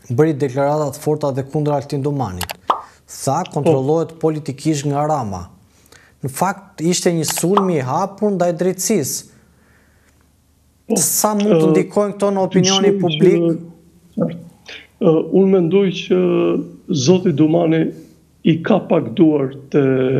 bëri deklarata të forta dhe kundër Altin Domanit. Tha kontrollohet politikisht nga Rama. Në fakt ishte një sulm i hapur ndaj drejtësisë. Sa mund të ndikojnë këto në opinionin publik? Unë mendoj që Zoti Domani i ka pak duart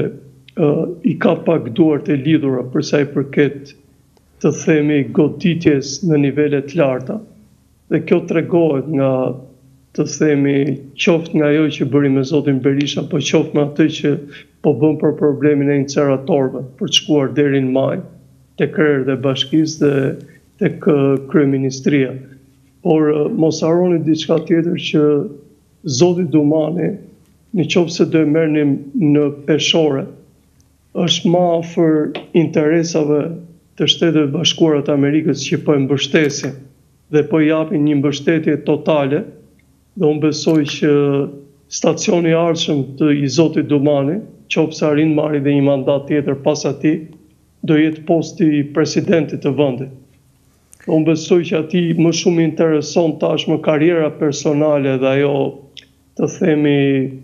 e lidhura për sa i përket të themi goditjes në nivele të larta. Dhe kjo tregohet nga të themi qoftë nga ajo që bëri me Zotin Berisha, po qoftë me atë që po bën për problemin e inceratorëve, për të shkuar deri në maj, tek krerët e bashkisë dhe tek kryeministria. Por mos harroni diçka tjetër që Zoti Domani, nëse do e merrnim në peshore, është më afër interesave të Shtetet Bashkuara të Amerikës që po e mbështesin dhe po japin një mbështetje totale, dhe unë besoj që stacioni i ardhshëm të i Zotit Domani, qoftë se arrin marrë dhe një mandat tjetër pas atij, do jetë posti i presidentit të vendit. Unë besoj që ati më shumë intereson tashmë karriera personale dhe ajo të themi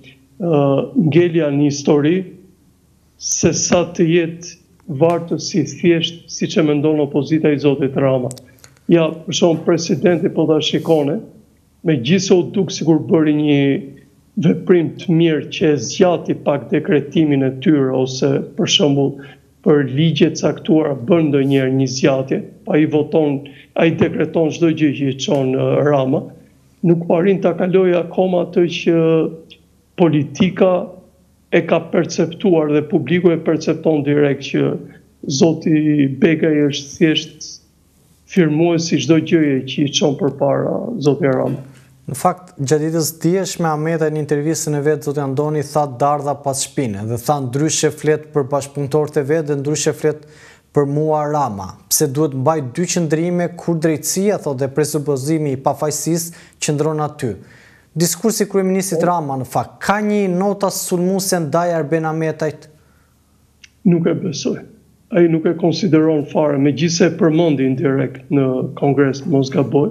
ngelja një histori, se sa të jetë vartës si thjesht, si që mendon opozita i Zotit Rama. Ja, për shumë presidenti po ta shikone, me gjithse u duk sikur bëri një veprim të mirë që e zgjati pak dekretimin e tyre, ose për shembull për ligjet caktuara bën ndonjëherë një zgjatje, ai dekreton çdo gjë që i çon Rama, nuk po arrin ta kalojë akoma atë që politika e ka perceptuar dhe publiku e percepton direkt që Zoti Begaj është thjesht firmuesi çdo gjëje që i çon përpara Zotit Rama. Në fakt, gjatë ditës dieshme Ahmeta në intervistën e vet Zoti Andoni tha dardha pas shpine dhe tha ndryshe flet për bashkëpunëtorët e vet dhe ndryshe flet për mua Rama. Pse duhet mbaj dy qëndrime kur drejtësia thotë dhe presupozimi i pafajësisë qëndron aty. Diskursi kryeministit Rama në fakt ka një nota sulmuese ndaj Arben Ahmetajt? Nuk e besoj. Ai nuk e konsideron fare, megjithse e përmendi indirekt në Kongres, mos gaboj.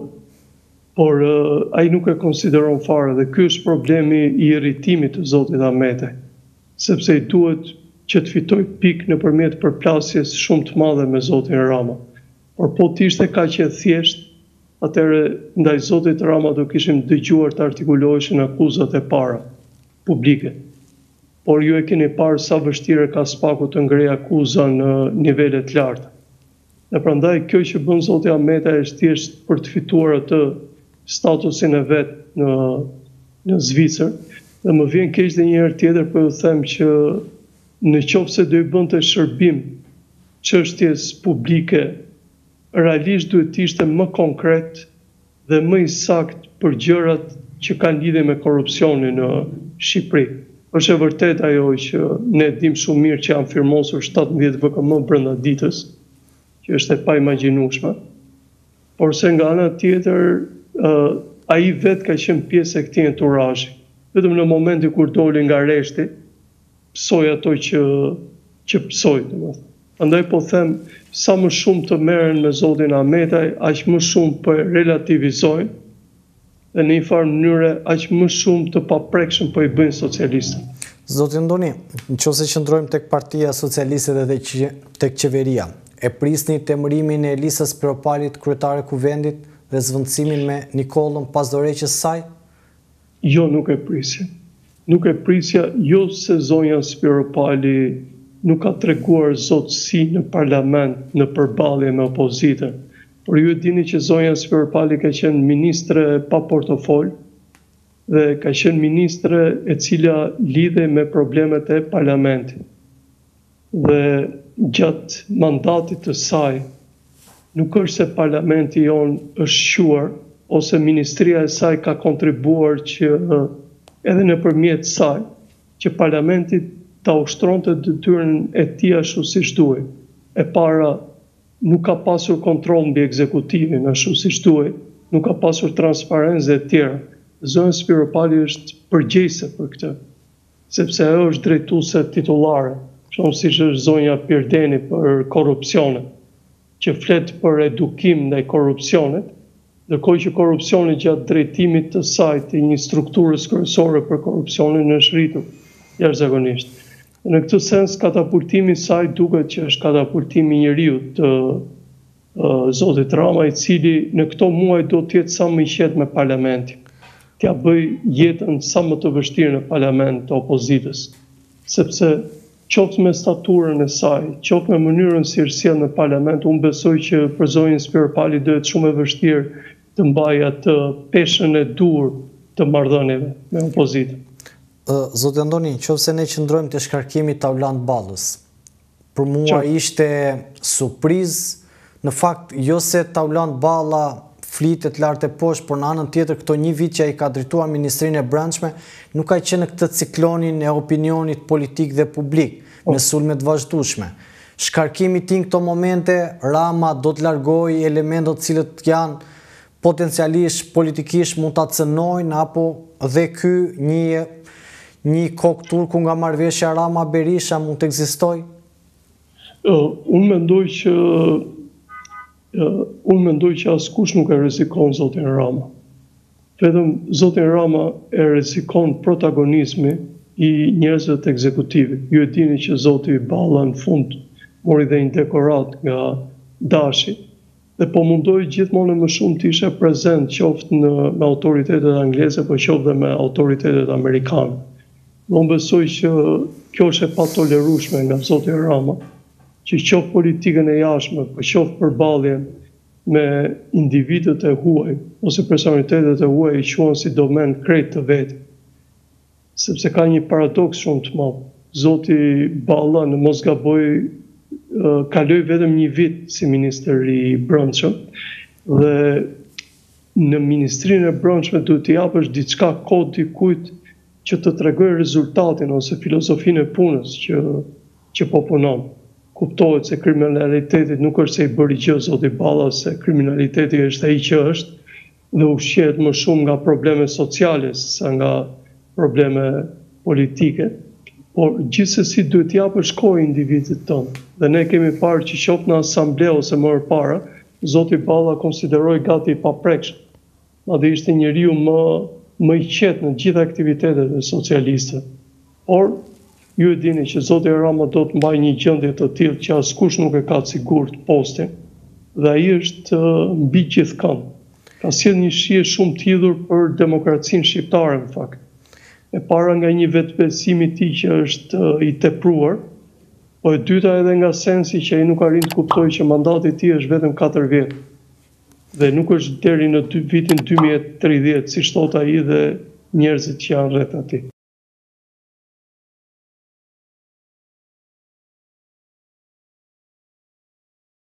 Por ai nuk e konsideron fare dhe ky është problemi i irritimit të Zotit Ahmetaj, sepse i duhet që të fitoj pikë nëpërmjet përplasjes shumë të madhe me Zotin Rama. Por po të ishte kaq e thjesht, atëherë ndaj Zotit Rama do kishim dëgjuar të artikuloheshin akuzat e para publike. Por ju e keni parë sa vështirë ka spaku të ngrej akuza në nivele të larta. Dhe prandaj kjo që bën Zoti Ahmetaj është thjesht për të fituar atë statusin e vet në Zvicër, dhe më vjen keq dhe një herë tjetër për ju them që në qoftë se do i bënte shërbim çështjes publike, realisht duhet të ishte më konkret dhe më i sakt për gjërat që kanë lidhje me korrupsionin në Shqipëri. Është e vërtet ajo që ne dim shumë mirë që janë firmosur 17 VKM brenda ditës, që është e paimagjinueshme. Por se nga ana tjetër ai vetë ka qenë pjesë e këtij enturazhi. Vetëm në momentin kur doli nga arreshti, psoi ato që psoi, domethënë. Prandaj po them, sa më shumë të merren me Zotin Ahmetaj, aq më shumë po e relativizojnë dhe në një farë mënyre aq më shumë të paprekshëm po i bëjnë socialistët. Zoti Andoni, nëse qëndrojmë tek Partia Socialiste dhe tek qeveria, e prisni temërimin e Elisës Piropalit kryetare kuvendit dhe zvendësimin me Nikollën pas dorëheqjes saj? Jo, nuk e prisja. Nuk e prisja, jo se zonja Piropali nuk ka treguar zotësi në parlament në përballje me opozitën. Por ju e dini që zonja Piropali ka qenë ministre pa portofol dhe ka qenë ministre e cila lidhe me problemet e parlamentit. Dhe gjatë mandatit të saj, nuk është se parlamenti jonë është shuar, ose ministria e saj ka kontribuar që edhe nëpërmjet saj, që parlamenti ta ushtronte detyrën e tij ashtu siç duhej. E para, nuk ka pasur kontroll mbi ekzekutivin ashtu siç duhej, nuk ka pasur transparencë dhe tjera. Zonja Piropali është përgjegjëse për këtë, sepse ajo është drejtuese titullare, shumë siç është zonja Pirdeni për korrupsionet, që flet për edukim ndaj korrupsionit, ndërkohë që korrupsioni gjatë drejtimit të saj të një strukturës kryesore për korrupsionin është rritur jashtëzakonisht. Në këtë sens, katapultimi i saj duket që është katapultimi i njeriut të zotit Rama, i cili në këto muaj do të jetë sa më i qetë me parlamentin, t'ja bëj jetën sa më të vështirë në parlament të opozitës, sepse qoftë me staturën e saj, qoftë me mënyrën si sjell në parlament, unë besoj që për zonjën Spirpali do jetë shumë e vështirë të mbajë atë peshën e dur të marrëdhënieve me opozitën. Zotë Andoni, qoftë se ne qëndrojmë të shkarkimit të Taulant Ballës, për mua ishte surprizë, në fakt, jo se Taulant Balla flitet lartë e poshtë, por në anën tjetër këto një vit që ai ka drejtuar Ministrinë e Brendshme, nuk ka qenë në këtë ciklonin e opinionit politik dhe publik, me sulme të vazhdueshme. Shkarkimi i këto momente, Rama do të largojë elementët cilët janë potencialisht politikisht mund ta cënojnë, apo dhe ky një kokë turku nga marrëveshja Rama Berisha mund të ekzistojë? Unë mendoj që askush nuk e rrezikon zotin Rama. Vetëm zotin Rama e rrezikon protagonizmi i njerëzve të ekzekutivit. Ju e dini që zoti Balla në fund mori dhe një dekorat nga Dashi, dhe po mundoj gjithmonë më shumë të ishe prezent qoftë me autoritetet angleze, po qoftë dhe me autoritetet amerikane. Unë besoj që kjo është e patolerueshme nga zoti Rama, që qoftë politikën e jashtme, po qoftë përballjen me individët e huaj ose personalitetet e huaj i quhen si domen krejt të vetë. Sepse ka një paradoks shumë të madh. Zoti Balla, në mos gaboj, kaloi vetëm një vit si ministër i Brendshëm dhe në Ministrinë e Brendshme duhet t'i japësh diçka kohë dikujt që të tregojë rezultatin ose filozofinë e punës që po punon. Kuptohet se kriminaliteti nuk është se i bëri gjë zoti Balla, se kriminaliteti është ai që është dhe ushqehet më shumë nga probleme sociale se nga probleme politike. Por gjithsesi duhet t'i japësh kohë individit tonë. Dhe ne kemi parë që qoftë në asamble ose më parë, zoti Balla konsideroi gati i paprekshëm. Madje ishte njeriu më i qetë në gjitha aktivitetet e socialistëve. Por ju e dini që zoti Rama do të mbajë një gjendje të tillë që askush nuk e ka të sigurt postin, dhe ai është mbi gjithkënd. Ka sjell një shije shumë të hidhur për demokracinë shqiptare në fakt. E para nga një vetbesim i tij që është i tepruar, po e dyta edhe nga sensi që ai nuk arrin të kuptojë që mandati i tij është vetëm 4 vjet. Dhe nuk është deri në vitin 2030, siç thot ai dhe njerëzit që janë rreth atij.